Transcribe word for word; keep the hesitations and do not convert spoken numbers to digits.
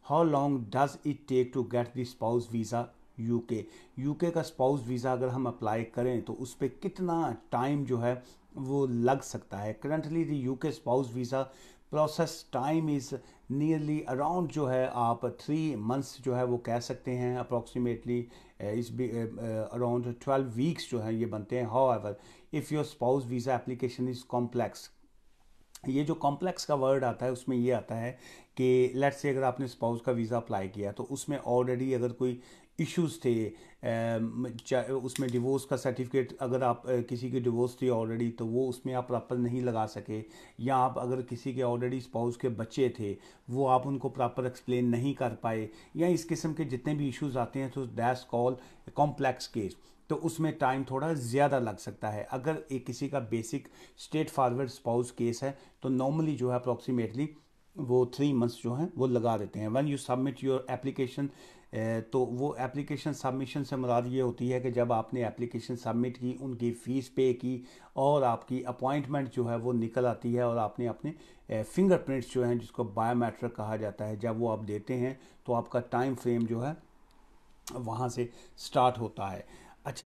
How long does it take to get the spouse visa UK. UK का spouse visa अगर हम apply करें तो उस पर कितना टाइम जो है वो लग सकता है। Currently the UK spouse visa process time is nearly around जो है आप थ्री मंथ्स जो है वो कह सकते हैं अप्रॉक्सीमेटली, इस अराउंड ट्वेल्व वीक्स जो है ये बनते हैं। However if your spouse visa application is complex, ये जो कॉम्प्लेक्स का वर्ड आता है उसमें ये आता है कि लेट्स से अगर आपने स्पाउस का वीज़ा अप्लाई किया तो उसमें ऑलरेडी अगर कोई इश्यूज थे, चाहे उसमें डिवोर्स का सर्टिफिकेट अगर आप किसी की डिवोर्स थी ऑलरेडी तो वो उसमें आप प्रॉपर नहीं लगा सके, या आप अगर किसी के ऑलरेडी स्पाउस के बच्चे थे वो आप उनको प्रॉपर एक्सप्लेन नहीं कर पाए, या इस किस्म के जितने भी इश्यूज आते हैं तो दैट्स कॉल कॉम्प्लेक्स केस, तो उसमें टाइम थोड़ा ज़्यादा लग सकता है। अगर एक किसी का basic straightforward spouse case है तो नॉर्मली जो है अप्रॉक्सीमेटली वो थ्री मंथ्स जो हैं वो लगा देते हैं। When you submit your application, तो वो एप्लीकेशन सबमिशन से मुराद ये होती है कि जब आपने एप्लीकेशन सबमिट की, उनकी फ़ीस पे की और आपकी अपॉइंटमेंट जो है वो निकल आती है और आपने अपने फिंगरप्रिंट्स जो हैं जिसको बायोमेट्रिक कहा जाता है, जब वो आप देते हैं तो आपका टाइम फ्रेम जो है वहाँ से स्टार्ट होता है।